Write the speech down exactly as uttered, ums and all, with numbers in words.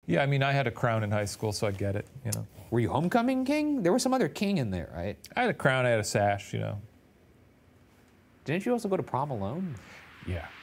Yeah, I mean, I had a crown in high school, so I get it, you know. Were you homecoming king? There was some other king in there, right? I had a crown, I had a sash, you know. Didn't you also go to prom alone? Yeah.